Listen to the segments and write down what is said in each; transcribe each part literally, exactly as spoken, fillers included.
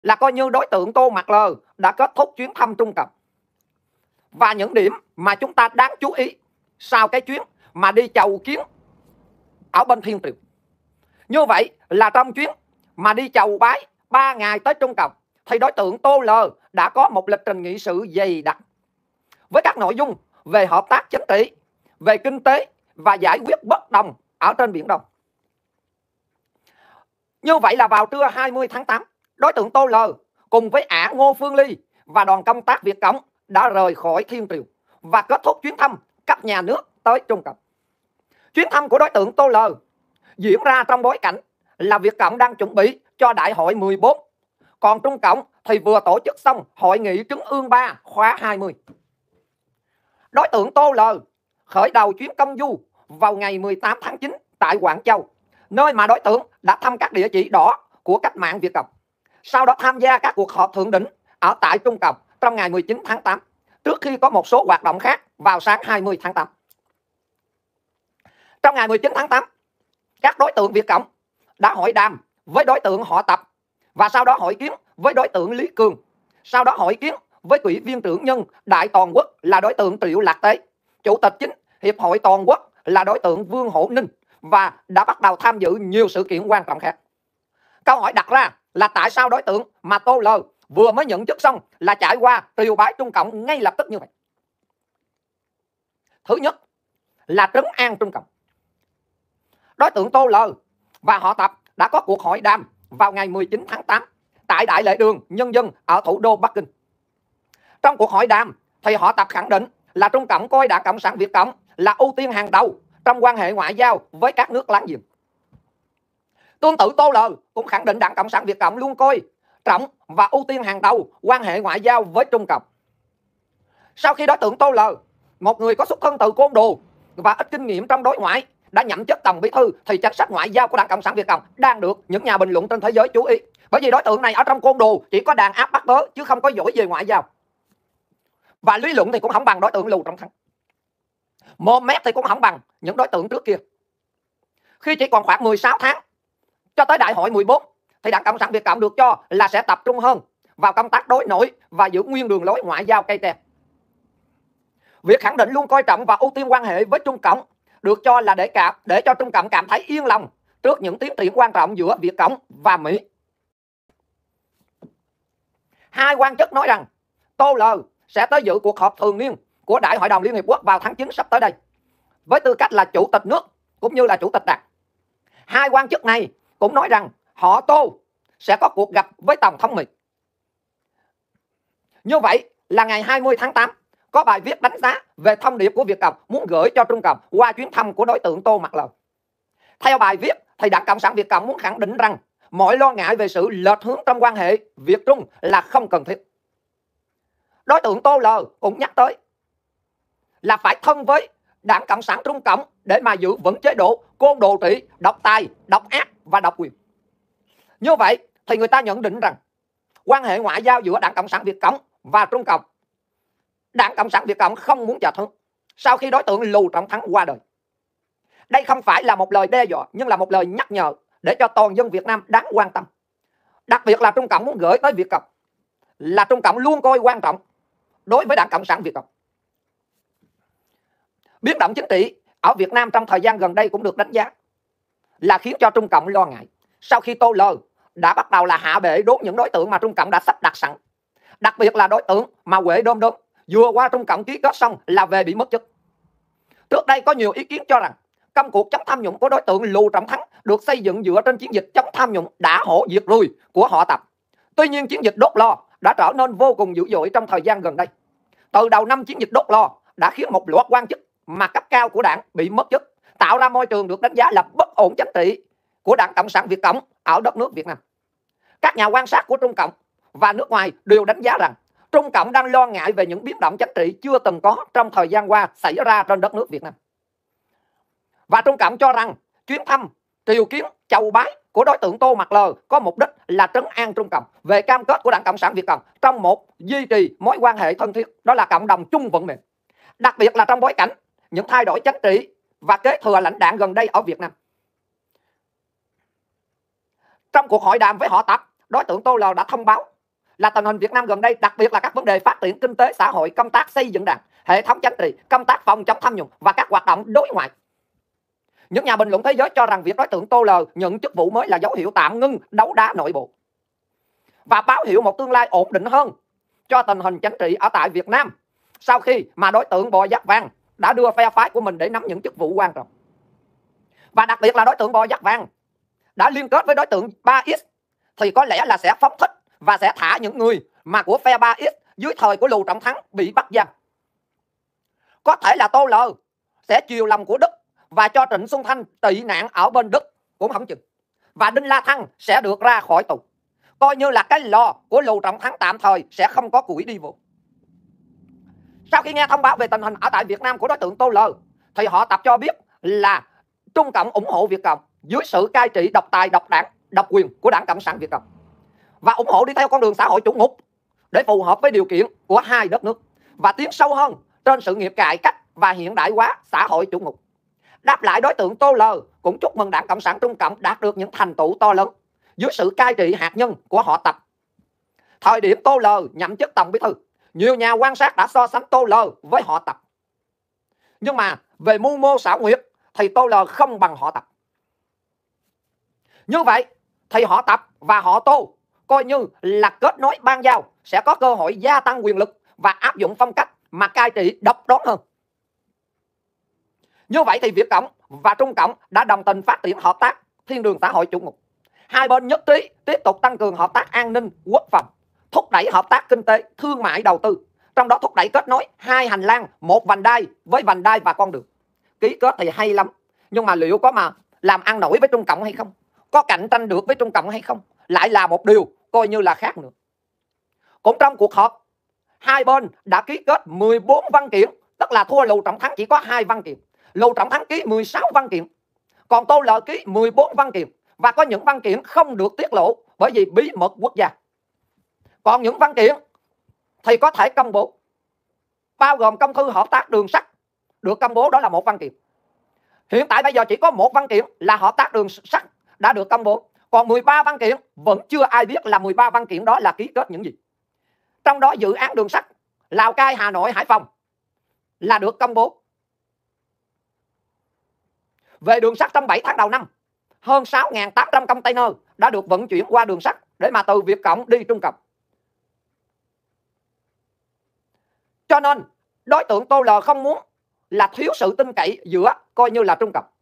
là coi như đối tượng Tô Mạc Lờ đã kết thúc chuyến thăm Trung Cộng. Và những điểm mà chúng ta đáng chú ý sau cái chuyến mà đi chầu kiến ở bên Thiên Triều. Như vậy là trong chuyến mà đi chầu bái ba ngày tới Trung Cộng thì đối tượng Tô Lờ đã có một lịch trình nghị sự dày đặc với các nội dung về hợp tác chính trị, về kinh tế và giải quyết bất đồng ở trên Biển Đông. Như vậy là vào trưa hai mươi tháng tám, đối tượng Tô Lờ cùng với ả Ngô Phương Ly và đoàn công tác Việt Cộng đã rời khỏi Thiên Triều và kết thúc chuyến thăm cấp nhà nước tới Trung Cộng. Chuyến thăm của đối tượng Tô Lờ diễn ra trong bối cảnh là Việt Cộng đang chuẩn bị cho đại hội mười bốn, còn Trung Cộng thì vừa tổ chức xong hội nghị Trung ương ba khóa hai mươi. Đối tượng Tô Lờ khởi đầu chuyến công du vào ngày mười tám tháng chín tại Quảng Châu, nơi mà đối tượng đã thăm các địa chỉ đỏ của cách mạng Việt Cộng. Sau đó tham gia các cuộc họp thượng đỉnh ở tại Trung Cộng trong ngày mười chín tháng tám, trước khi có một số hoạt động khác vào sáng hai mươi tháng tám. Trong ngày mười chín tháng tám, các đối tượng Việt Cộng đã hội đàm với đối tượng họ Tập và sau đó hội kiến với đối tượng Lý Cường, sau đó hội kiến với ủy viên trưởng nhân Đại toàn quốc là đối tượng Triệu Lạc Tế, chủ tịch chính Hiệp hội Toàn quốc là đối tượng Vương Hổ Ninh và đã bắt đầu tham dự nhiều sự kiện quan trọng khác. Câu hỏi đặt ra là tại sao đối tượng mà Tô Lờ vừa mới nhận chức xong là trải qua triều bái Trung Cộng ngay lập tức như vậy? Thứ nhất là trấn an Trung Cộng. Đối tượng Tô Lờ và họ Tập đã có cuộc hội đàm vào ngày mười chín tháng tám tại Đại lễ đường Nhân dân ở thủ đô Bắc Kinh. Trong cuộc hội đàm thì họ Tập khẳng định là Trung Cộng coi Đảng Cộng sản Việt Cộng là ưu tiên hàng đầu trong quan hệ ngoại giao với các nước láng giềng. Tương tự Tô Lờ cũng khẳng định Đảng Cộng sản Việt Cộng luôn coi trọng và ưu tiên hàng đầu quan hệ ngoại giao với Trung Cộng. Sau khi đối tượng Tô Lờ, một người có xuất thân từ côn đồ và ít kinh nghiệm trong đối ngoại, đã nhậm chức tổng bí thư thì chính sách ngoại giao của Đảng Cộng sản Việt Cộng đang được những nhà bình luận trên thế giới chú ý. Bởi vì đối tượng này ở trong côn đồ chỉ có đàn áp bắt bớ chứ không có giỏi về ngoại giao. Và lý luận thì cũng không bằng đối tượng Lưu Trọng Thắng. Mồm mép thì cũng không bằng những đối tượng trước kia. Khi chỉ còn khoảng mười sáu tháng cho tới đại hội mười bốn thì Đảng Cộng sản Việt Cộng được cho là sẽ tập trung hơn vào công tác đối nội và giữ nguyên đường lối ngoại giao cây tre. Việc khẳng định luôn coi trọng và ưu tiên quan hệ với Trung Cộng được cho là để cảm để cho Trung Cộng cảm thấy yên lòng trước những tiến triển quan trọng giữa Việt Cộng và Mỹ. Hai quan chức nói rằng Tô Lờ sẽ tới dự cuộc họp thường niên của Đại hội đồng Liên Hiệp Quốc vào tháng chín sắp tới đây với tư cách là chủ tịch nước cũng như là chủ tịch đảng. Hai quan chức này cũng nói rằng họ Tô sẽ có cuộc gặp với Tổng thống Mỹ. Như vậy là ngày hai mươi tháng tám có bài viết đánh giá về thông điệp của Việt Cộng muốn gửi cho Trung Cộng qua chuyến thăm của đối tượng Tô Mạc Lờ. Theo bài viết thì Đảng Cộng sản Việt Cộng muốn khẳng định rằng mọi lo ngại về sự lệch hướng trong quan hệ Việt Trung là không cần thiết. Đối tượng Tô Lờ cũng nhắc tới là phải thân với Đảng Cộng sản Trung Cộng để mà giữ vững chế độ côn đồ trị, độc tài, độc ác và độc quyền. Như vậy thì người ta nhận định rằng quan hệ ngoại giao giữa Đảng Cộng sản Việt Cộng và Trung Cộng, Đảng Cộng sản Việt Cộng không muốn chệch hướng sau khi đối tượng Lưu Trọng Thắng qua đời. Đây không phải là một lời đe dọa nhưng là một lời nhắc nhở để cho toàn dân Việt Nam đáng quan tâm. Đặc biệt là Trung Cộng muốn gửi tới Việt Cộng là Trung Cộng luôn coi quan trọng đối với Đảng Cộng sản Việt Cộng. Biến động chính trị ở Việt Nam trong thời gian gần đây cũng được đánh giá là khiến cho Trung Cộng lo ngại sau khi Tô Lờ đã bắt đầu là hạ bệ đốt những đối tượng mà Trung Cộng đã sắp đặt sẵn. Đặc biệt là đối tượng mà Huệ Đôm Đôm vừa qua Trung Cộng ký kết xong là về bị mất chức. Trước đây có nhiều ý kiến cho rằng công cuộc chống tham nhũng của đối tượng Lưu Trọng Thắng được xây dựng dựa trên chiến dịch chống tham nhũng đã hổ diệt rùi của họ Tập. Tuy nhiên chiến dịch đốt lò đã trở nên vô cùng dữ dội trong thời gian gần đây. Từ đầu năm chiến dịch đốt lò đã khiến một loạt quan chức mà cấp cao của đảng bị mất chức, tạo ra môi trường được đánh giá là bất ổn chính trị của Đảng Cộng sản Việt Cộng ở đất nước Việt Nam. Các nhà quan sát của Trung Cộng và nước ngoài đều đánh giá rằng Trung Cộng đang lo ngại về những biến động chính trị chưa từng có trong thời gian qua xảy ra trên đất nước Việt Nam. Và Trung Cộng cho rằng chuyến thăm triều kiến chầu bái của đối tượng Tô Mạc Lờ có mục đích là trấn an Trung Cộng về cam kết của Đảng Cộng sản Việt Cộng trong một duy trì mối quan hệ thân thiết, đó là cộng đồng chung vận mềm. Đặc biệt là trong bối cảnh những thay đổi chính trị và kế thừa lãnh đạo gần đây ở Việt Nam. Trong cuộc hội đàm với họ Tập, đối tượng Tô Lờ đã thông báo là tình hình Việt Nam gần đây, đặc biệt là các vấn đề phát triển kinh tế xã hội, công tác xây dựng đảng, hệ thống chính trị, công tác phòng chống tham nhũng và các hoạt động đối ngoại. Những nhà bình luận thế giới cho rằng việc đối tượng Tô L nhận chức vụ mới là dấu hiệu tạm ngưng đấu đá nội bộ và báo hiệu một tương lai ổn định hơn cho tình hình chính trị ở tại Việt Nam sau khi mà đối tượng Bò Giáp Vàng đã đưa phe phái của mình để nắm những chức vụ quan trọng. Và đặc biệt là đối tượng Bò Giáp Vàng đã liên kết với đối tượng ba X thì có lẽ là sẽ phóng thích và sẽ thả những người mà của phe ba X dưới thời của Lưu Trọng Thắng bị bắt giam. Có thể là Tô L sẽ chiều lòng của Đức và cho Trịnh Xuân Thanh tị nạn ở bên Đức cũng không chừng. Và Đinh La Thăng sẽ được ra khỏi tù. Coi như là cái lò của Lưu Trọng Thắng tạm thời sẽ không có củi đi vô. Sau khi nghe thông báo về tình hình ở tại Việt Nam của đối tượng Tô L thì họ Tập cho biết là Trung Cộng ủng hộ Việt Cộng dưới sự cai trị độc tài, độc đảng, độc quyền của Đảng Cộng sản Việt Cộng và ủng hộ đi theo con đường xã hội chủ ngục để phù hợp với điều kiện của hai đất nước và tiến sâu hơn trên sự nghiệp cải cách và hiện đại hóa xã hội chủ ngục. Đáp lại, đối tượng Tô L cũng chúc mừng Đảng Cộng sản Trung Cộng đạt được những thành tựu to lớn dưới sự cai trị hạt nhân của họ Tập. Thời điểm Tô L nhậm chức Tổng Bí thư, nhiều nhà quan sát đã so sánh Tô L với họ Tập. Nhưng mà về mưu mô xảo quyệt thì Tô L không bằng họ Tập. Như vậy thì họ Tập và họ Tô coi như là kết nối ban giao, sẽ có cơ hội gia tăng quyền lực và áp dụng phong cách mà cai trị độc đoán hơn. Như vậy thì Việt Cộng và Trung Cộng đã đồng tình phát triển hợp tác thiên đường xã hội chủ ngục. Hai bên nhất trí tiếp tục tăng cường hợp tác an ninh, quốc phòng, thúc đẩy hợp tác kinh tế, thương mại, đầu tư, trong đó thúc đẩy kết nối hai hành lang, một vành đai với vành đai và con đường. Ký kết thì hay lắm, nhưng mà liệu có mà làm ăn nổi với Trung Cộng hay không, có cạnh tranh được với Trung Cộng hay không, lại là một điều coi như là khác nữa. Cũng trong cuộc họp, hai bên đã ký kết mười bốn văn kiện, tức là thua Lưu Trọng Thắng chỉ có hai văn kiện. Lưu Trọng Thắng ký mười sáu văn kiện, còn Tô L ký mười bốn văn kiện, và có những văn kiện không được tiết lộ bởi vì bí mật quốc gia. Còn những văn kiện thì có thể công bố, bao gồm công thư hợp tác đường sắt được công bố, đó là một văn kiện. Hiện tại bây giờ chỉ có một văn kiện là hợp tác đường sắt đã được công bố, còn mười ba văn kiện vẫn chưa ai biết là mười ba văn kiện đó là ký kết những gì. Trong đó dự án đường sắt Lào Cai, Hà Nội, Hải Phòng là được công bố. Về đường sắt trong bảy tháng đầu năm, hơn sáu nghìn tám trăm container đã được vận chuyển qua đường sắt để mà từ Việt Cộng đi Trung Cộng. Cho nên đối tượng Tô L không muốn là thiếu sự tin cậy giữa coi như là Trung Cộng.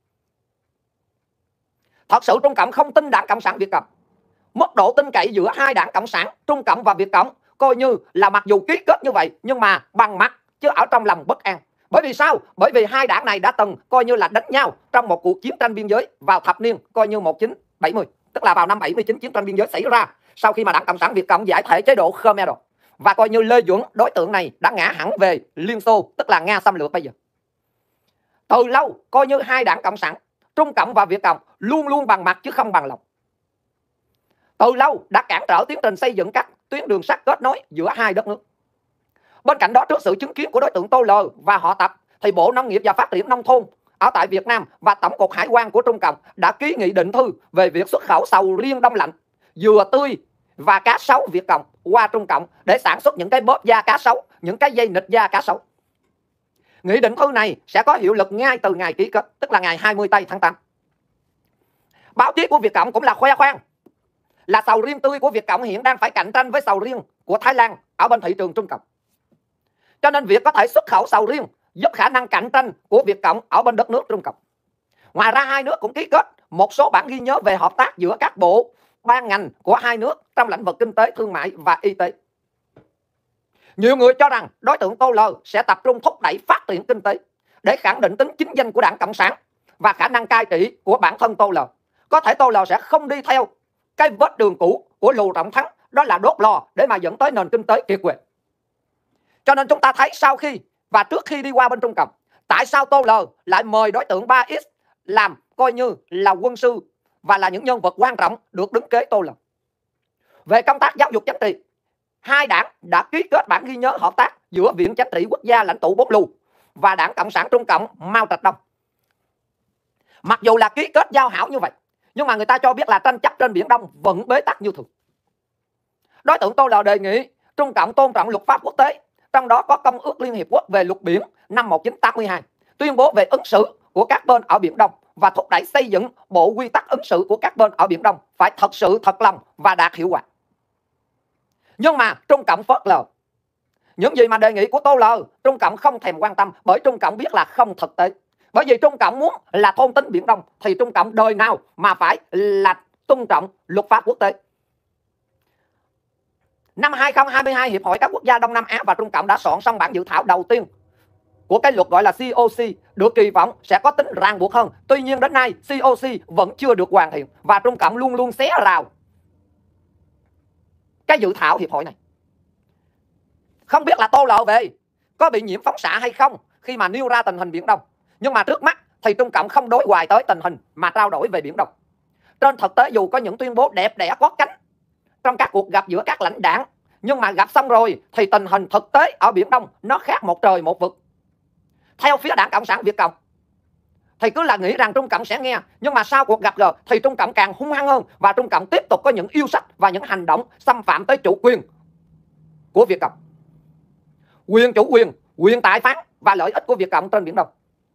Thật sự Trung Cộng không tin Đảng Cộng sản Việt Cộng. Mức độ tin cậy giữa hai đảng Cộng sản Trung Cộng và Việt Cộng coi như là mặc dù ký kết như vậy nhưng mà bằng mặt chứ ở trong lòng bất an. Bởi vì sao? Bởi vì hai đảng này đã từng coi như là đánh nhau trong một cuộc chiến tranh biên giới vào thập niên coi như một nghìn chín trăm bảy mươi, tức là vào năm bảy mươi chín chiến tranh biên giới xảy ra sau khi mà Đảng Cộng sản Việt Cộng giải thể chế độ Khmer rồi. Và coi như Lê Duẩn, đối tượng này đã ngã hẳn về Liên Xô, tức là Nga xâm lược bây giờ. Từ lâu coi như hai đảng Cộng sản Trung Cộng và Việt Cộng luôn luôn bằng mặt chứ không bằng lòng. Từ lâu đã cản trở tiến trình xây dựng các tuyến đường sắt kết nối giữa hai đất nước. Bên cạnh đó, trước sự chứng kiến của đối tượng Tô L và họ Tập thì Bộ Nông nghiệp và Phát triển Nông thôn ở tại Việt Nam và Tổng cục Hải quan của Trung Cộng đã ký nghị định thư về việc xuất khẩu sầu riêng đông lạnh, dừa tươi và cá sấu Việt Cộng qua Trung Cộng để sản xuất những cái bóp da cá sấu, những cái dây nịt da cá sấu. Nghị định thư này sẽ có hiệu lực ngay từ ngày ký kết, tức là ngày hai mươi tây tháng tám. Báo chí của Việt Cộng cũng là khoe khoang là sầu riêng tươi của Việt Cộng hiện đang phải cạnh tranh với sầu riêng của Thái Lan ở bên thị trường Trung Cộng. Cho nên việc có thể xuất khẩu sầu riêng giúp khả năng cạnh tranh của Việt Cộng ở bên đất nước Trung Cộng. Ngoài ra, hai nước cũng ký kết một số bản ghi nhớ về hợp tác giữa các bộ ban ngành của hai nước trong lĩnh vực kinh tế, thương mại và y tế. Nhiều người cho rằng đối tượng Tô L sẽ tập trung thúc đẩy phát triển kinh tế để khẳng định tính chính danh của Đảng Cộng sản và khả năng cai trị của bản thân Tô L. Có thể Tô L sẽ không đi theo cái vết đường cũ của Lưu Trọng Thắng, đó là đốt lò để mà dẫn tới nền kinh tế kiệt quệ. Cho nên chúng ta thấy sau khi và trước khi đi qua bên Trung Cộng, tại sao Tô L lại mời đối tượng ba X làm coi như là quân sư và là những nhân vật quan trọng được đứng kế Tô L. Về công tác giáo dục chính trị, hai đảng đã ký kết bản ghi nhớ hợp tác giữa Viện Chính trị Quốc gia lãnh tụ Bốt Lưu và Đảng Cộng sản Trung Cộng Mao Trạch Đông. Mặc dù là ký kết giao hảo như vậy, nhưng mà người ta cho biết là tranh chấp trên Biển Đông vẫn bế tắc như thường. Đối tượng Tô L đề nghị Trung Cộng tôn trọng luật pháp quốc tế, trong đó có Công ước Liên Hiệp Quốc về luật biển năm một nghìn chín trăm tám mươi hai, tuyên bố về ứng xử của các bên ở Biển Đông và thúc đẩy xây dựng bộ quy tắc ứng xử của các bên ở Biển Đông phải thật sự thật lòng và đạt hiệu quả. Nhưng mà Trung Cộng phớt lờ. Những gì mà đề nghị của Tô L, Trung Cộng không thèm quan tâm, bởi Trung Cộng biết là không thực tế. Bởi vì Trung Cộng muốn là thôn tính Biển Đông thì Trung Cộng đời nào mà phải là tôn trọng luật pháp quốc tế. Năm hai không hai hai, Hiệp hội các quốc gia Đông Nam Á và Trung Cộng đã soạn xong bản dự thảo đầu tiên của cái luật gọi là xê o xê, được kỳ vọng sẽ có tính ràng buộc hơn. Tuy nhiên đến nay xê o xê vẫn chưa được hoàn thiện và Trung Cộng luôn luôn xé rào cái dự thảo hiệp hội này. Không biết là Tô L về có bị nhiễm phóng xạ hay không khi mà nêu ra tình hình Biển Đông. Nhưng mà trước mắt thì Trung Cộng không đối hoài tới tình hình mà trao đổi về Biển Đông. Trên thực tế dù có những tuyên bố đẹp đẽ có cánh trong các cuộc gặp giữa các lãnh đạo, nhưng mà gặp xong rồi thì tình hình thực tế ở Biển Đông nó khác một trời một vực. Theo phía Đảng Cộng sản Việt Cộng thì cứ là nghĩ rằng Trung Cộng sẽ nghe, nhưng mà sau cuộc gặp gỡ thì Trung Cộng càng hung hăng hơn và Trung Cộng tiếp tục có những yêu sách và những hành động xâm phạm tới chủ quyền của Việt Cộng, quyền chủ quyền, quyền tài phán và lợi ích của Việt Cộng trên Biển Đông.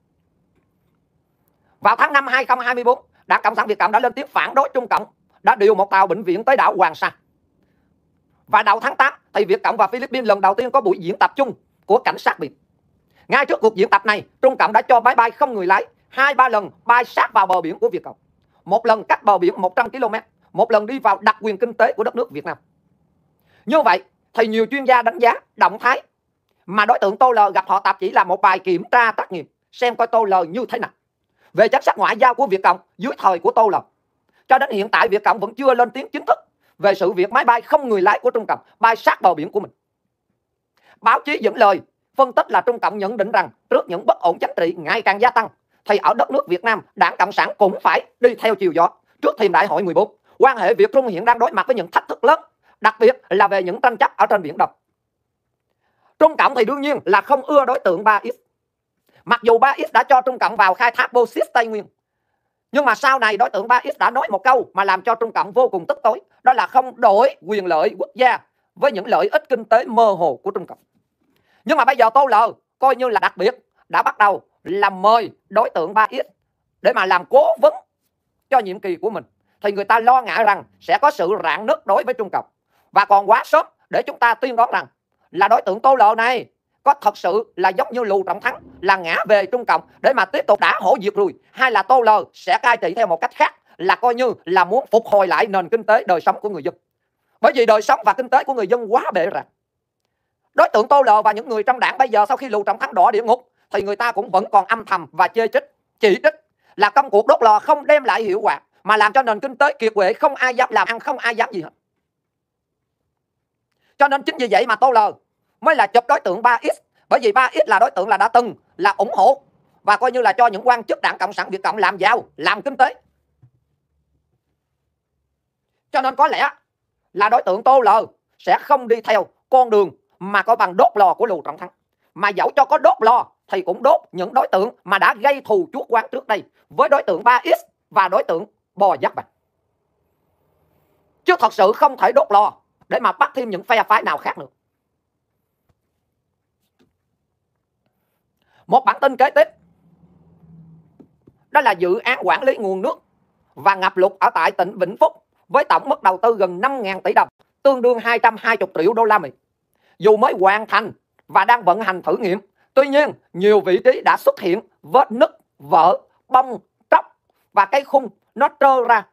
Vào tháng năm hai không hai tư, Đảng Cộng sản Việt Cộng đã lên tiếng phản đối Trung Cộng đã điều một tàu bệnh viện tới đảo Hoàng Sa. Và đầu tháng tám thì Việt Cộng và Philippines lần đầu tiên có buổi diễn tập chung của cảnh sát biển. Ngay trước cuộc diễn tập này, Trung Cộng đã cho máy bay không người lái hai ba lần bay sát vào bờ biển của Việt Cộng. Một lần cách bờ biển một trăm ki lô mét, một lần đi vào đặc quyền kinh tế của đất nước Việt Nam. Như vậy thì nhiều chuyên gia đánh giá động thái mà đối tượng Tô L gặp họ Tập chỉ là một bài kiểm tra trắc nghiệm xem coi Tô L như thế nào về chính sách ngoại giao của Việt Cộng dưới thời của Tô L. Cho đến hiện tại Việt Cộng vẫn chưa lên tiếng chính thức về sự việc máy bay không người lái của Trung Cộng bay sát bờ biển của mình. Báo chí dẫn lời phân tích là Trung Cộng nhận định rằng trước những bất ổn chính trị ngày càng gia tăng thì ở đất nước Việt Nam, Đảng Cộng sản cũng phải đi theo chiều gió. Trước thềm đại hội mười bốn, quan hệ Việt Trung hiện đang đối mặt với những thách thức lớn, đặc biệt là về những tranh chấp ở trên Biển Đông. Trung Cộng thì đương nhiên là không ưa đối tượng ba X. Mặc dù ba X đã cho Trung Cộng vào khai thác bauxit Tây Nguyên, nhưng mà sau này đối tượng ba X đã nói một câu mà làm cho Trung Cộng vô cùng tức tối, đó là không đổi quyền lợi quốc gia với những lợi ích kinh tế mơ hồ của Trung Cộng. Nhưng mà bây giờ Tô L coi như là đặc biệt đã bắt đầu làm mời đối tượng ba X để mà làm cố vấn cho nhiệm kỳ của mình, thì người ta lo ngại rằng sẽ có sự rạn nứt đối với Trung Cộng. Và còn quá sớm để chúng ta tuyên đoán rằng là đối tượng Tô L này có thật sự là giống như Lưu Trọng Thắng là ngã về Trung Cộng để mà tiếp tục đả hổ diệt ruồi, hay là Tô L sẽ cai trị theo một cách khác, là coi như là muốn phục hồi lại nền kinh tế đời sống của người dân. Bởi vì đời sống và kinh tế của người dân quá bệ rạc. Đối tượng Tô L và những người trong đảng bây giờ sau khi Lưu Trọng Thắng đọa địa ngục thì người ta cũng vẫn còn âm thầm và chê trích, chỉ trích là công cuộc đốt lò không đem lại hiệu quả mà làm cho nền kinh tế kiệt quệ, không ai dám làm ăn, không ai dám gì hết. Cho nên chính vì vậy mà Tô L mới là chụp đối tượng ba X, bởi vì ba X là đối tượng là đã từng là ủng hộ và coi như là cho những quan chức Đảng Cộng sản Việt Cộng làm giàu, làm kinh tế. Cho nên có lẽ là đối tượng Tô L sẽ không đi theo con đường mà có bằng đốt lò của Lưu Trọng Thắng, mà dẫu cho có đốt lò thì cũng đốt những đối tượng mà đã gây thù chuốc oán trước đây với đối tượng ba X và đối tượng Bò Giáp Bạch. Chứ thật sự không thể đốt lò để mà bắt thêm những phe phái nào khác nữa. Một bản tin kế tiếp, đó là dự án quản lý nguồn nước và ngập lụt ở tại tỉnh Vĩnh Phúc với tổng mức đầu tư gần năm nghìn tỷ đồng, tương đương hai trăm hai mươi triệu đô la Mỹ. Dù mới hoàn thành và đang vận hành thử nghiệm, tuy nhiên nhiều vị trí đã xuất hiện vết nứt, vỡ, bong, tróc và cái khung nó trơ ra.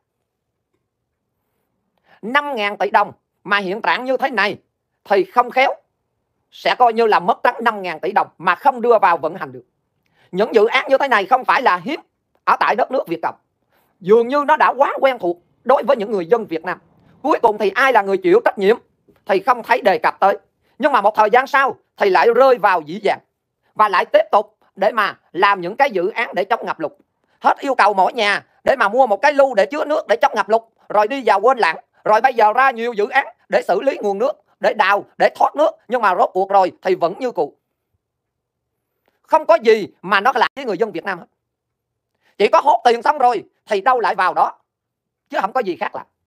năm nghìn tỷ đồng mà hiện trạng như thế này thì không khéo sẽ coi như là mất trắng năm nghìn tỷ đồng mà không đưa vào vận hành được. Những dự án như thế này không phải là hiếm ở tại đất nước Việt Cộng. Dường như nó đã quá quen thuộc đối với những người dân Việt Nam. Cuối cùng thì ai là người chịu trách nhiệm thì không thấy đề cập tới. Nhưng mà một thời gian sau thì lại rơi vào dĩ dàng và lại tiếp tục để mà làm những cái dự án để chống ngập lụt. Hết yêu cầu mỗi nhà để mà mua một cái lu để chứa nước để chống ngập lụt, rồi đi vào quên lãng. Rồi bây giờ ra nhiều dự án để xử lý nguồn nước, để đào, để thoát nước, nhưng mà rốt cuộc rồi thì vẫn như cũ. Không có gì mà nó làm với người dân Việt Nam hết. Chỉ có hốt tiền xong rồi thì đâu lại vào đó, chứ không có gì khác lạ.